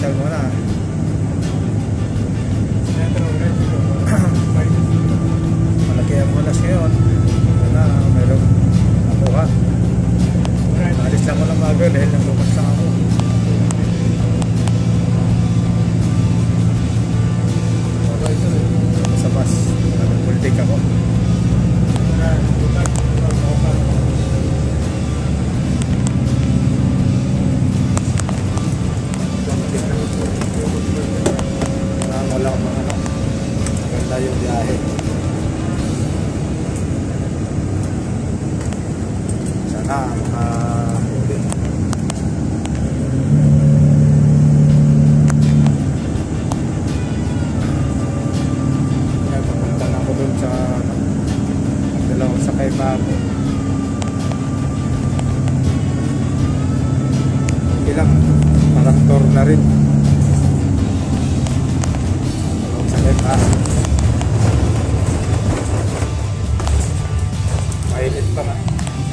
pamasal muna. Malaki ang bulas ngayon. Na mayroong nakuha. Alis lang ko ng maga dahil naglumas lang ako. Sa bus, nag-multik ako. Wala akong mga ano. Maganda yung biyahe. Sana makahuli. Kaya papunta na ako dun sa dalawang sakay pa ako. Okay lang, parang tour na rin. Dalawang sakay pa. Mainit pa nga.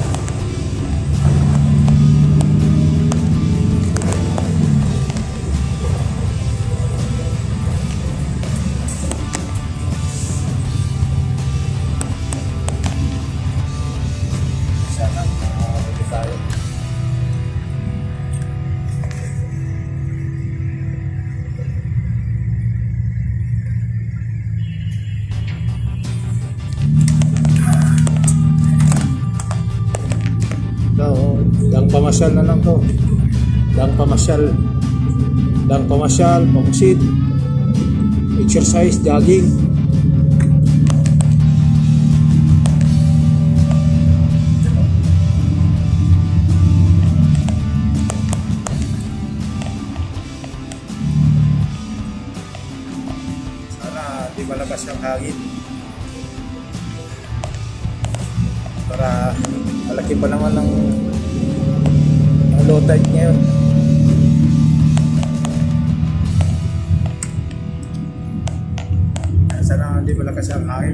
Dang pamasyal na lang to. Dang pamasyal, pamuksid, exercise, jogging. Sana di malakas yung hangin para malaki pa naman ng low tide ngayon. Sana hindi malakas ang hangin.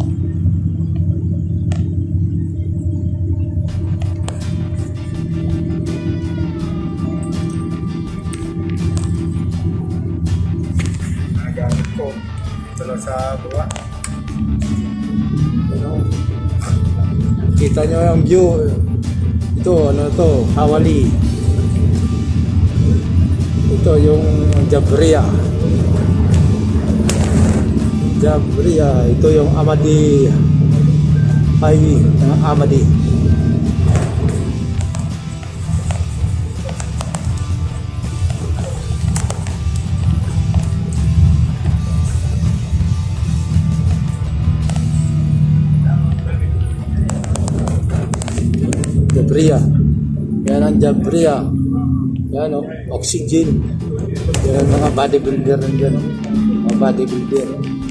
Nagamit ko ito lang sa buwa. Kita nyo yung view. Ito, ano to? Hawali. Ito yung Jabria. Ito yung Amadi Highway. Amadi. Jabria. Yan ang Jabria. Yan o, oxygen. Yan ang mga bodybuilder nandyan. Mga bodybuilder.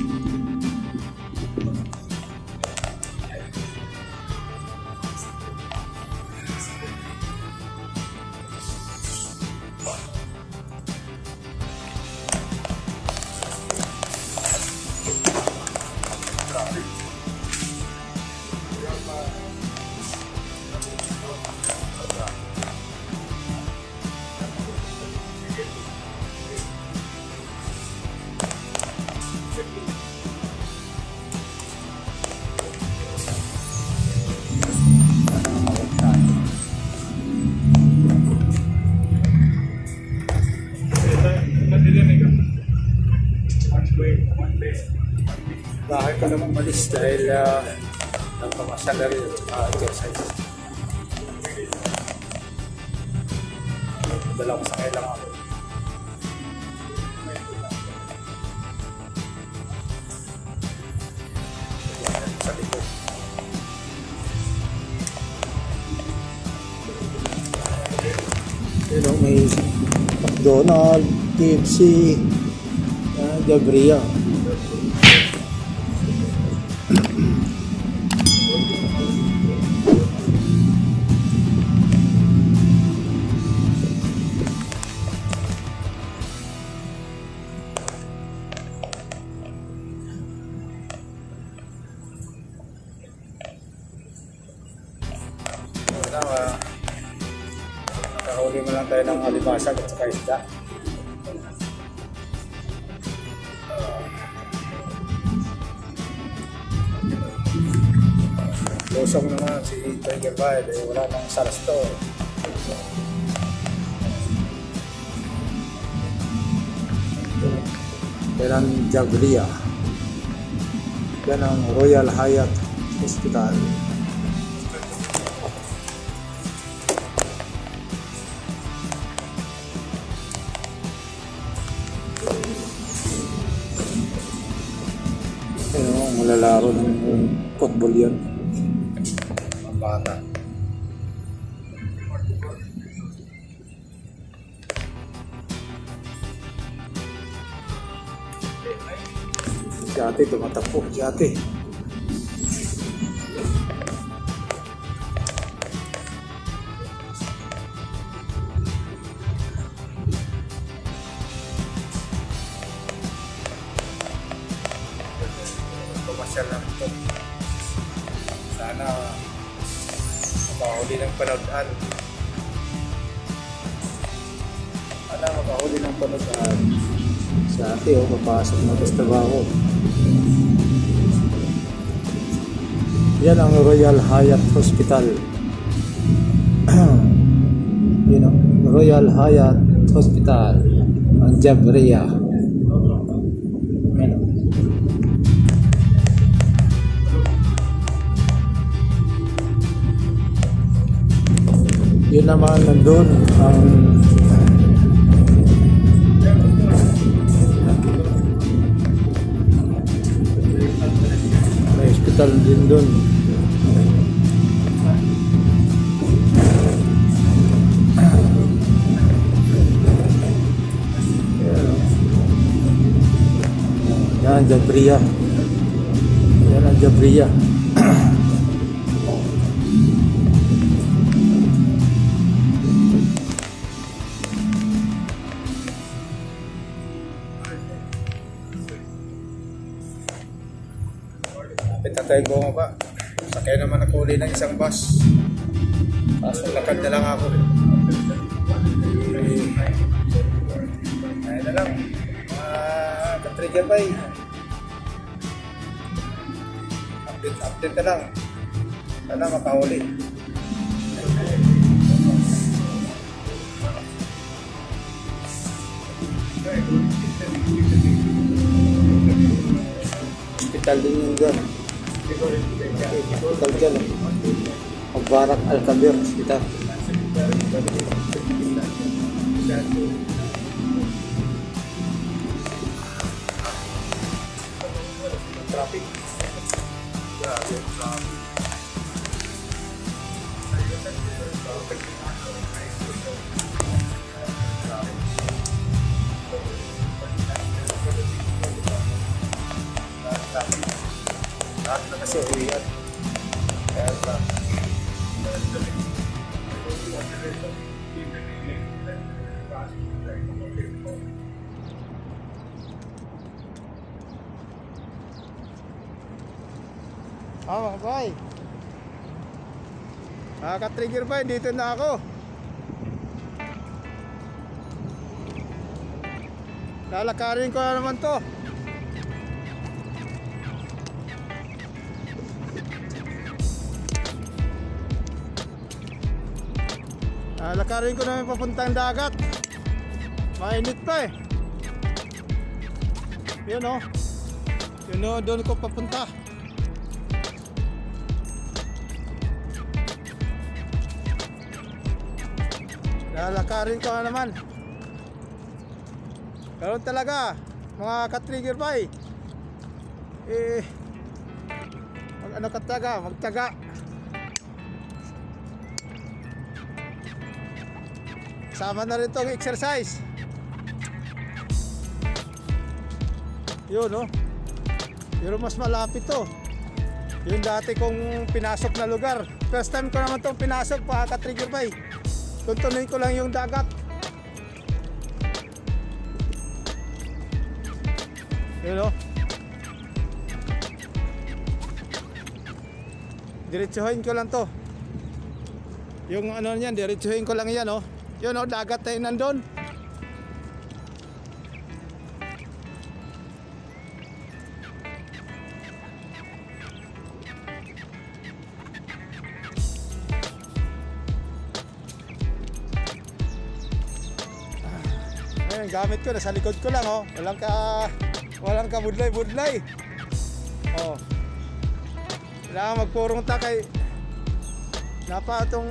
Bakit ka naman malis dahil nagpamasal na rin exercise. Dalawang sakay lang ako. Sa likod. May McDonald's, KFC, Jabria. Nakahuli mo lang tayo ng alibasag at saka isda. Losong naman si Tiger Bite, eh, wala nang salasto. Yan ang Jabria. Yan ang Royal Hyatt Hospital. Malalaro ng football yan. Mga bata. Si ate tumatakbo. Si ate. Pumasyal lang ito. Sana makahuli ng panoodaan. Sana makahuli ng panoodaan. Sa ate o papasok na sa trabaho. Yan ang Royal Hyatt Hospital. Yun ang Royal Hyatt Hospital. Ang Jabria. Yan. Yun naman nandun ang may hospital din dun. Yan, Jabria. Yan ang Jabria. Pitatay ko nga ba? Sakay naman ako uli ng isang bus. Tapos lakad na lang ako. Ayun na lang. Katrigger ba eh. Update na lang. Sana makahuli. Hospital din yung dyan. Hospital dyan. Magbarak Al-Kabir Hospital. Traffic. Grabe yung traffic. Lahat na kasi uwian. Kaya pa. Mga bay. Ka-trigger bay, dito na ako. Lalakarin ko na naman to. Lakarin ko naman papuntang dagat. Mainit pa eh. Yun o. Yun o, doon ko papunta. Lalakarin ko na naman. Ganun talaga mga ka-trigger pa eh. Ano kataga, magtaga. Sama na rin itong exercise. Yun no. Pero mas malapit to. Yung dati kong pinasok na lugar. First time ko naman itong pinasok pa ka-trigger bay. Tuntunin ko lang yung dagat. Yun no. Diretsuhin ko lang to. Yung ano niyan, diretsuhin ko lang yan no. Yun o, dagat tayo nandun. Ayan, gamit ko nasa likod ko lang, oh. Walang ka budlay-budlay. Oh. Kailangan magpurong takay. Napa itong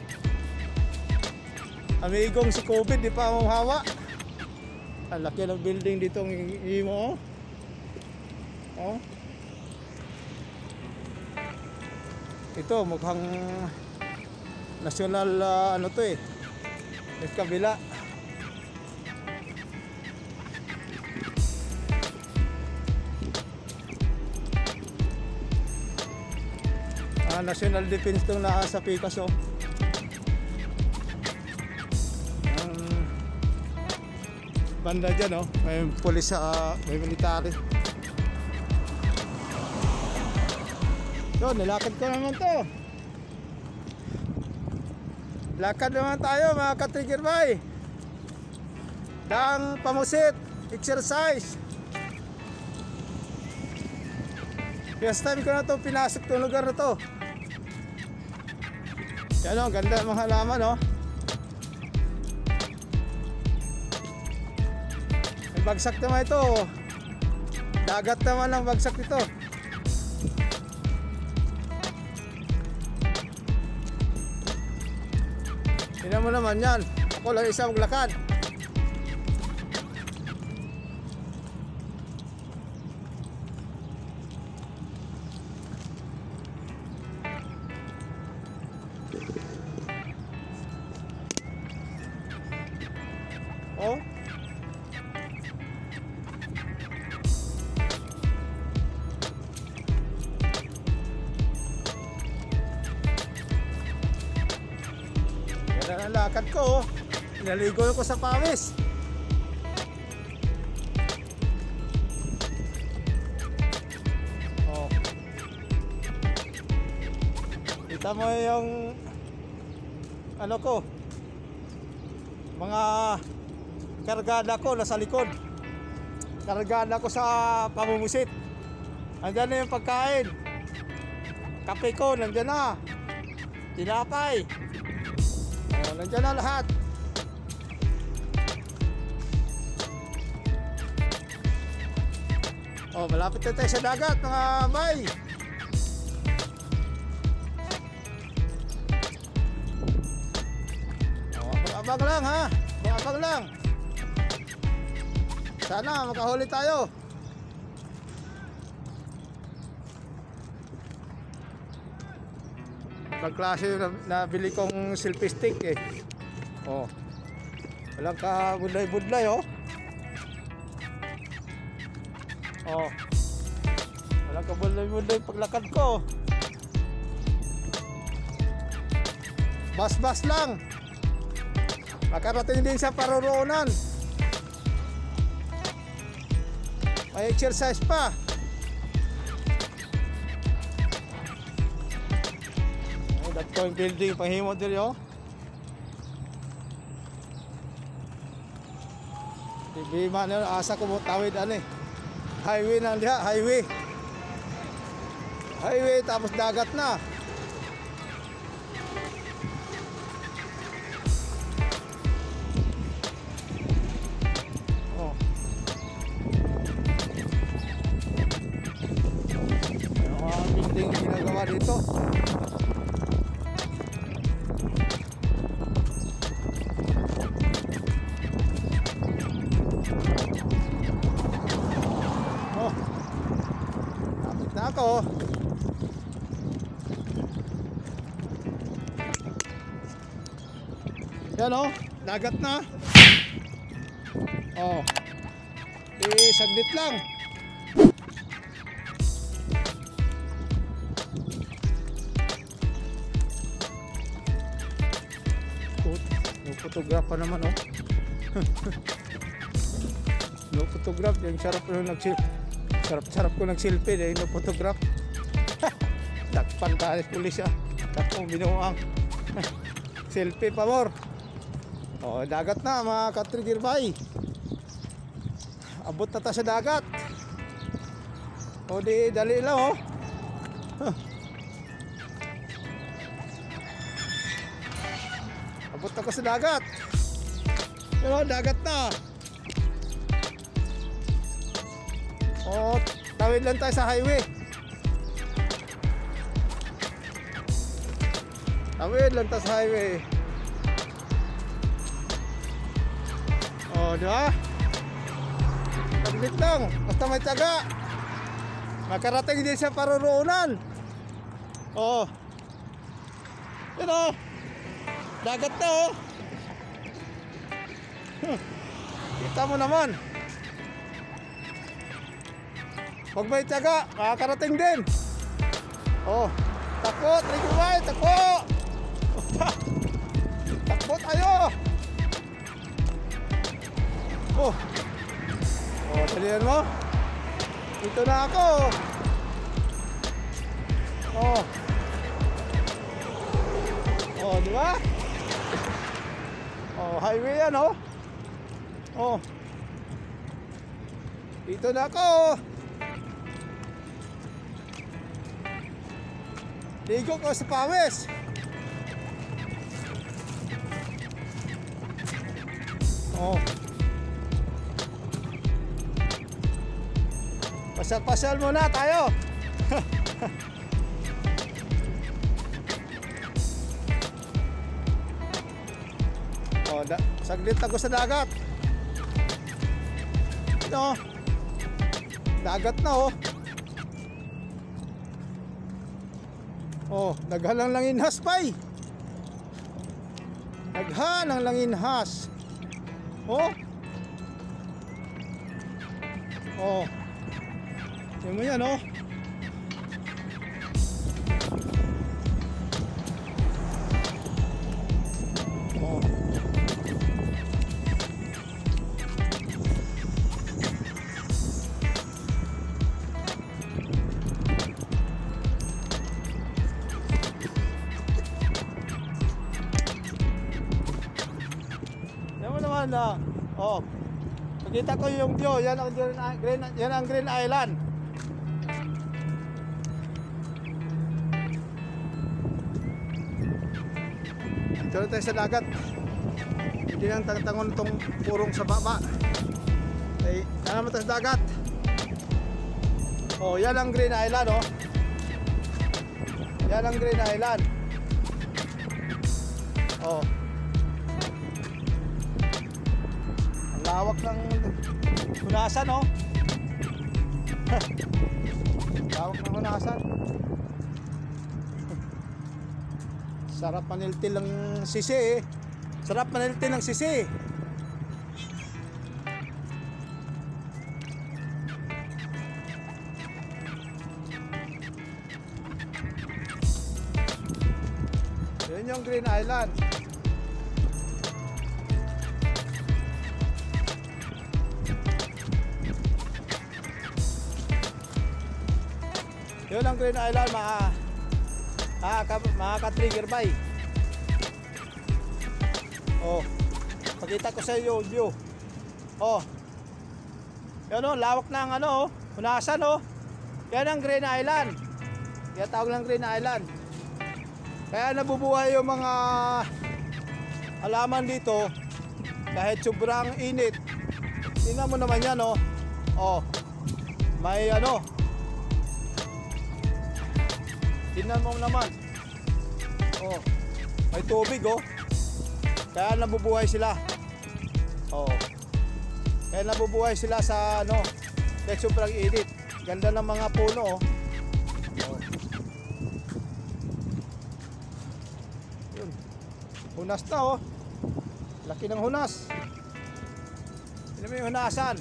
amigong si COVID, di pa mahawa. Ang laki ng building dito ng imo, oh. Oh. Ito mukhang national ano to eh. May kabila. National Defense itong nasa Picasso. Banda dyan, oh. May pulis sa may military. Yun, nilakad ko naman to. Lakad naman tayo mga ka-trigger boy. Dang pamusit, exercise. First time ko na to pinasok itong lugar na to. Yan, oh, ganda ng mga halaman, oh. May bagsak naman ito. Dagat naman ang bagsak ito. Tingnan mo naman yan. Ako lang isa maglakad. Oh. Yan ang lakad ko, oh. Naligo ko sa pawis. Oh. Kita mo yung ano ko, mga kargada ko nasa likod. Kargada ko sa pamumusit. Andyan na yung pagkain. Kape ko nandyan na. Tinapay. Oh, nandyan na lahat. Oh, malapit na tayo sa dagat mga bay. Oh, abang lang ha. Abang lang. Sana makahuli tayo. Pagklase yung nabili kong selfie stick eh. Oh. Walang ka budlay-budlay, oh. Oh. Walang ka budlay-budlay paglakad ko. Bas-bas lang. Makarating din sa paruroonan. May exercise pa. Oh, dato yung building panghimo diri, oh. Di man asa ko mo tawid ani. Highway na diha, highway. Highway tapos dagat na. Ginagawa dito. Oh, lapit na ako. Yan, oh, dagat na. Oh, saglit lang. Photograph pa naman, oh. No photograph, yung sarap ko nagselfie dahil no photograph. Takpan tayo pulis, ah. Takpong binuang. Selfie pa more. Oh, dagat na mga ka-trigger bay. Abot na ta sa dagat. O di dali lang, oh. Abot ako sa dagat. Pero dagat na. Oh, tawid lang tayo sa highway. Tawid lang tayo sa highway. Oh, di ba? Taglit lang, basta may tiyaga. Makarating din sa paruroonan. Oh. Yan oh. Dagat na oh. Kita mo naman. Pag may tiyaga, makakarating din. Oh. Takbo, trigumay, takbo. Takbo tayo. Oh. Oh, talihan mo. Dito na ako. Oh. Oh, di ba? Oh, highway yan, oh. Oh. Dito na ako. Ligo ko sa pawis. Oh. Pasal-pasal muna tayo. Oh, saglit ako sa dagat. Ito. Dagat na oh. Oh, daghan lang inhas pay. Daghan lang inhas. Oh. Oh. Yan mo yan oh. Oh. Yan mo naman na. Oh. Pakita ko yung view. Yan ang Green Island. Dito tayo sa dagat. Hindi lang tangon tong purong sa baba. Ay, naman tayo sa dagat. Oh, yan ang Green Island oh. Yan ang Green Island. Oh. Ang lawak ng hunasan oh. Lawak ng hunasan. Sarap maniltil ng sisi eh. Sarap maniltil ng sisi. Yun yung Green Island. Yun ang Green Island mga ka-trigger bay. Oh, pakita ko sa iyo view. Oh, yan o, lawak ng ano, hunasan oh. Yan ang Green Island. Kaya tawag lang Green Island. Kaya nabubuhay yung mga halaman dito kahit sobrang init. Tingnan mo naman yan oh. Oh, may ano. Tingnan mo naman. Oh, may tubig oh. Kaya nabubuhay sila. Oh. Kaya nabubuhay sila sa ano, kahit sobrang init. Ganda ng mga puno oh. Oh. Yun. Hunas na oh. Laki ng hunas. Tignan mo yung hunasan.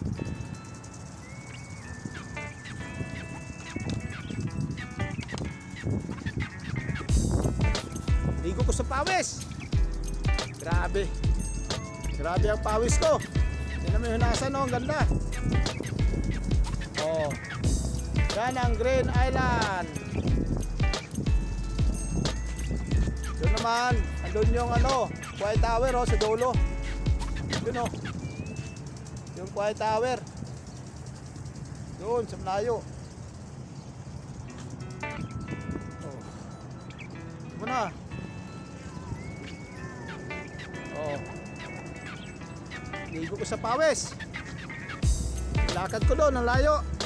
Ligo ko sa pawis. Grabe. Grabe ang pawis ko. Tignan mo yung hunasan oh, ang ganda. Oh. Yan ang Green Island. Doon naman, andun yung ano, Quiet Tower oh, sa dulo. Yun oh. Yung Quiet Tower. Doon sa malayo. Oh. Muna. Oh. Ligo ko sa pawis. Lakad ko doon, ang layo.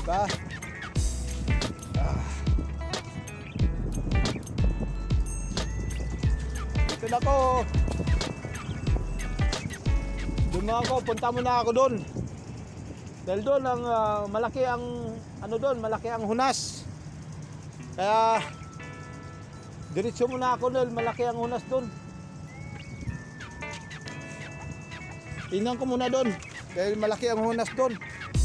Diba? Dito na ako. Doon na ako, punta muna ako doon. Dahil doon ang malaki ang ano doon, malaki ang hunas. Kaya diretso muna ako dahil malaki ang hunas doon. Tingnan ko muna doon dahil malaki ang hunas doon.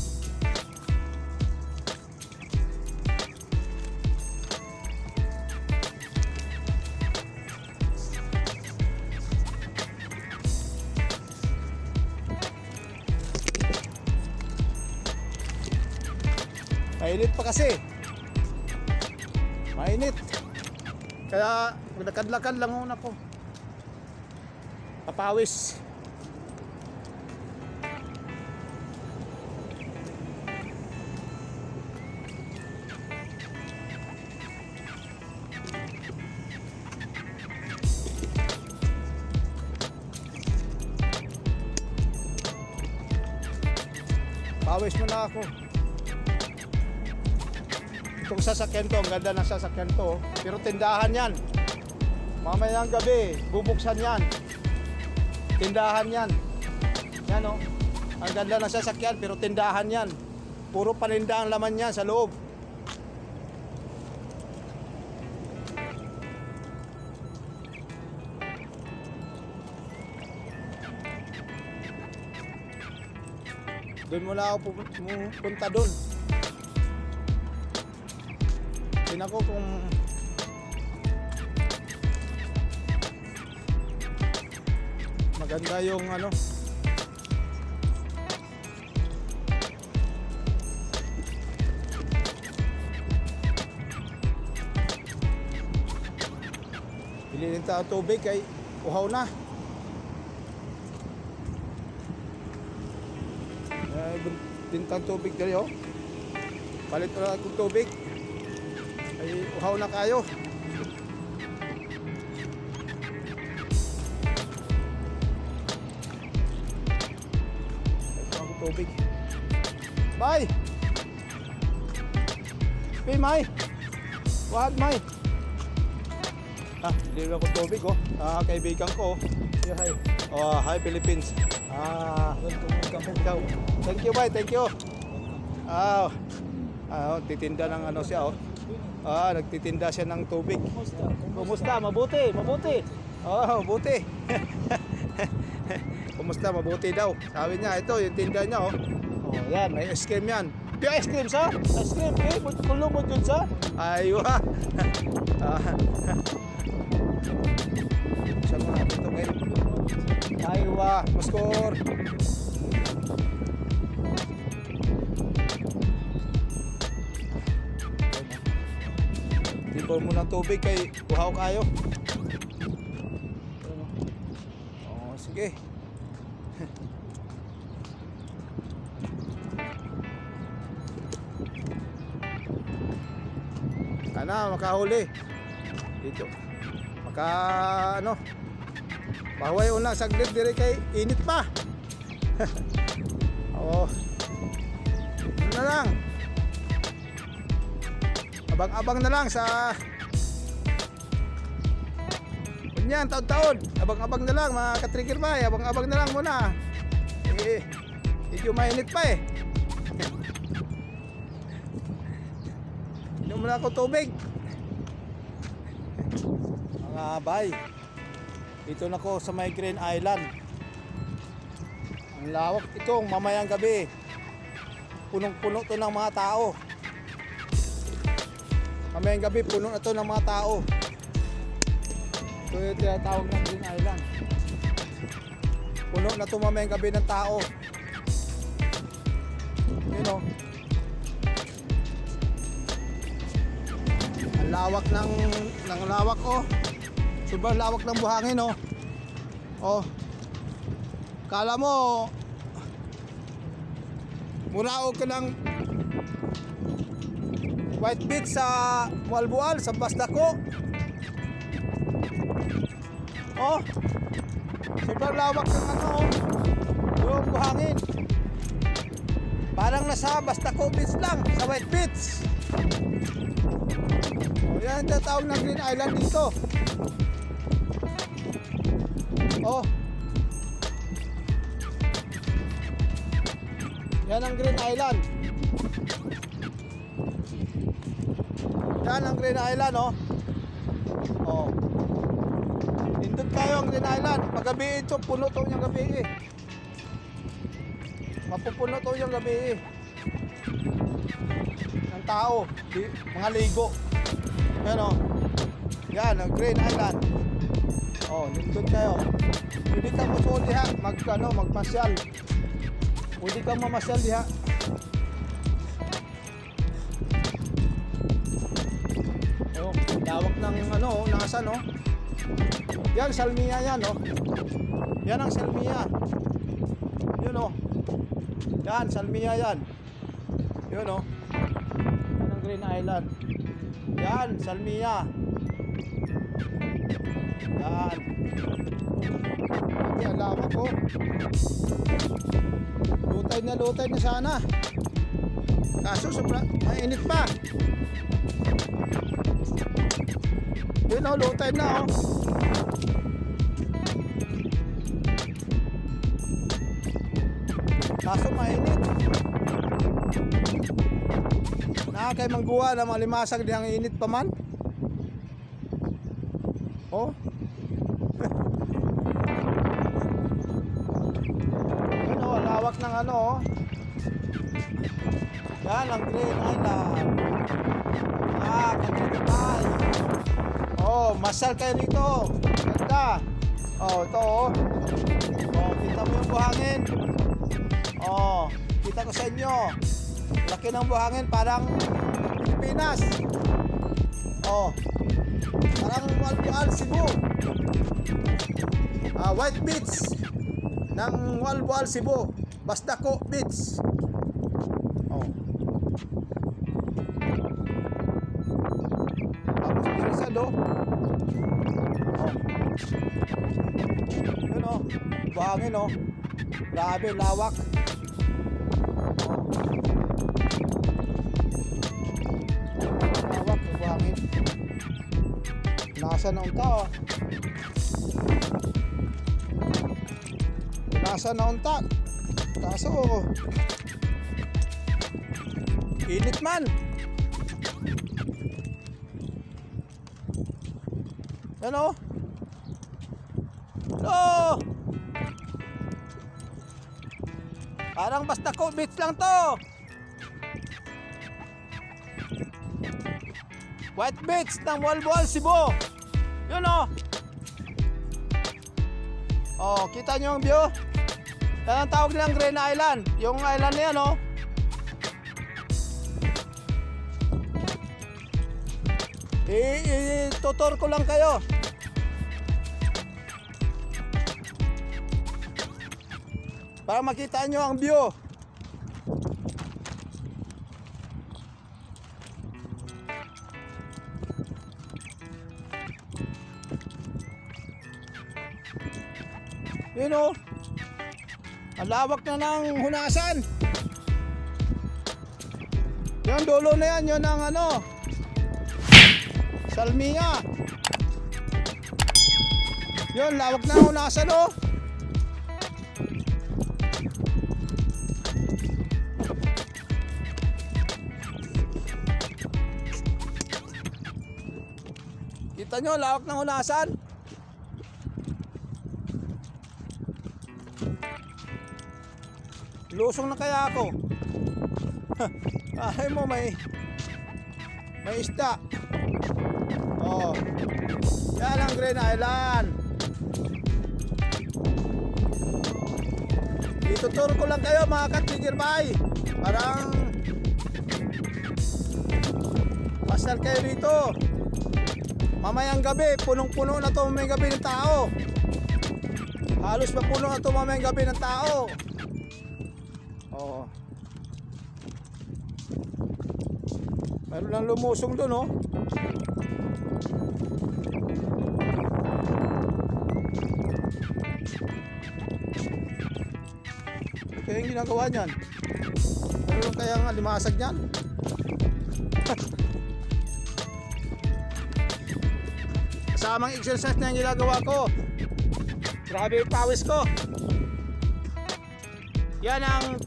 Mainit pa kasi. Mainit. Kaya maglakad-lakad lang muna ko. Papawis. Pawis muna ako. Itong sasakyan to, ang ganda ng sasakyan to. Pero tindahan yan. Mamayang gabi, bubuksan yan. Tindahan yan. Yan o. Ang ganda ng sasakyan, pero tindahan yan. Puro paninda ang laman yan sa loob. Doon muna ako punta doon. Tingnan ko kung maganda yung ano. Bilhin tayo tubig kay uhaw na. Bintang tubig dali oh. Palit na akong tubig. Ay uhaw na kayo. Palit na akong tubig. Bye. Hey May. What May? Hindi ako tubig oh. Kaibigan ko. Yeah, hi. Oh, hi Philippines. Welcome. Thank you, bye. Thank you. Titinda ng ano siya, oh. Nagtitinda siya ng tubig. Kumusta? Mabuti, mabuti. Mabuti. Kumusta? Mabuti daw. Sabi niya, ito yung tinda niya, oh. Yan, may ice cream yan. Yung ice cream sa? Ice cream, kulong mo dun sa? Aywa. Saan mo natin ito, kayo? Aywa, maskor. Tipon mo ng tubig kay uhaw kayo. Sige. Makahuli. Dito. Ano? Pahaway una saglit dire kay init pa. Oo. Ano na lang. Abang-abang na lang sa ganyan, taon-taon. Abang-abang na lang mga ka-trigger bay. Abang-abang na lang muna. Medyo mainit pa eh. Inom muna ako tubig. Mga bay, dito na ko sa may Green Island. Ang lawak itong mamayang gabi. Punong-puno to ng mga tao. Mamayang gabi puno na to ng mga tao. Ito yung tinatawag ng Green Island. Puno na to mamayang gabi ng tao. You know, ang lawak ng lawak oh. Sobrang lawak ng buhangin oh. Oh. Kala mo muraog ka ng White Beach sa Mualbual, sa Basdako. Oh. Sobrang lawak ng ano oh. Yung buhangin. Parang nasa Bastaco Beach lang, sa White Beach. O, yan ang tinatawag na Green Island dito. Oh. Yan ang Green Island. Yan ang Green Island, oh. Oh. Nindot tayo ang Green Island. Paggabi ito, puno to yung gabi eh. Mapupuno to yung gabi eh. Ng tao, mga ligo. Yan, oh. Yan ang Green Island. Oh, nindot tayo. Pwede kang masuol diha, magpasyal. Pwede kang mamasyal diha. Oh, lawak ng nasa no. Yan Salmia yan, oh. Yan ang Salmia. Yun, oh. Yan Salmia yan. Yun, oh. Yan ang Green Island. Yan Salmia. Yan. Ang lawak ko. Lutay na sana. Kaso sobrang mainit pa. Yun, oh, lutay na, oh. Kaso mainit. Nakakay mangguwa na mga limasag dihang init pa man. Oh. Yun, oh, lawak ng oh. Yan ang Green Island. Kakagitay. Oh, masal kayo dito. Ganda. Oh, ito, oh. Oh, kita mo yung buhangin. Oh, kita ko sa inyo. Laki ng buhangin, parang Pilipinas. Oh, parang Walboal, Cebu. White Beach ng Walboal, Cebu. Bastaco Beach. Oh. Tapos Pirisado. Oh. Yun, oh. Buhangin, oh. Grabe, lawak. Lawak, buhangin. Nasa na unta, oh. Nasa na unta. Kaso init man. Yan, oh. Hello. Parang Bastaco Beach lang to. White Beach ng Walboal, Cebu. Yun, oh. Oh, kita nyo ang view? Yan ang tawag nilang Green Island. Yung island na yan, oh. Itutur ko lang kayo. Para makita nyo ang view. Yun, oh. Ang lawak na ng Hunasan. Yung dulo na yan, yun ang Salmia. Yun, lawak na ng Hunasan, oh. Kita nyo, lawak ng Hunasan. Lusong na kaya ako. Ay mo, may isda. Oh. Yan ang Green Island. Ituturo ko lang kayo mga katrigerbay. Parang masal kayo dito. Mamayang gabi, punong-puno na to mamayang gabi ng tao. Halos mapuno na to mamayang gabi ng tao. Oh. Meron lang lumusong doon, oh. Kaya yung ginagawa niyan. Mayroon kayang alimasag niyan. Kasamang exercise na yung ginagawa ko. Grabe yung pawis ko. Yan ang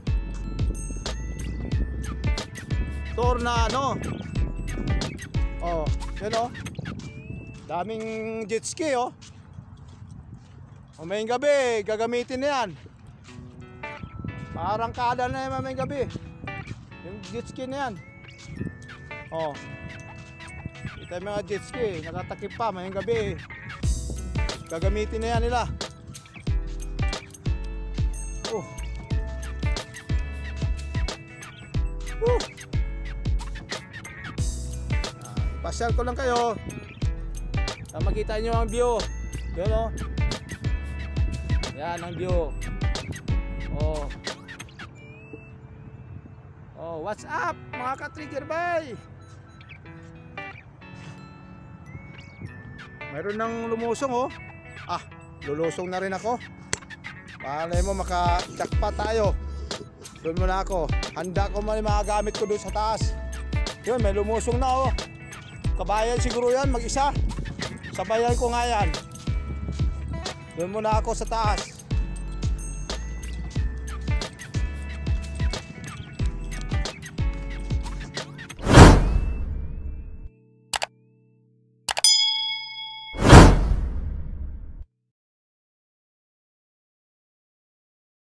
tour na ano. Oh, yun oh. Daming jet ski oh. Mamayang gabi, gagamitin na yan. Parang kada na yan mamayang gabi. Yung jet ski na yan. Oh. Ito yung mga jet ski, nakatakip pa mamayang gabi. Gagamitin na yan nila. Oh. Pasyal ko lang kayo na makita nyo ang view. Yun o. Yan ang view. Oh. Oh, what's up mga ka-trigger bay? Mayroon ng lumusong oh. Ah, lulusong na rin ako. Palay mo maka-jackpot tayo. Doon muna ako. Handa ko man yung mga gamit ko doon sa taas. Yun, may lumusong na oh. Kabayan siguro yan, mag-isa. Sabayan ko nga yan. Doon muna ako sa taas.